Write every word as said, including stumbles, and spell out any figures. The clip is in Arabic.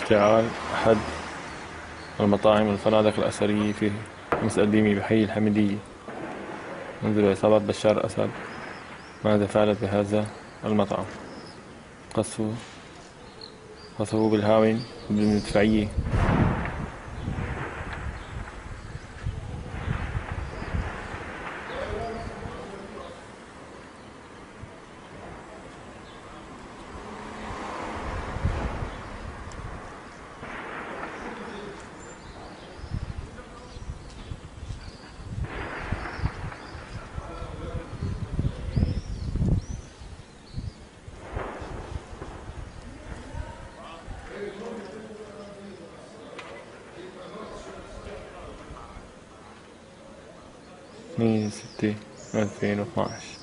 اشتعال أحد المطاعم والفنادق الأثرية في أمس قديمي بحي الحميدية منذ عصابات بشار الأسد. ماذا فعلت بهذا المطعم؟ قصفه قصفوه بالهاون وبالمدفعية. اثنين ستة ألفين واثناعش.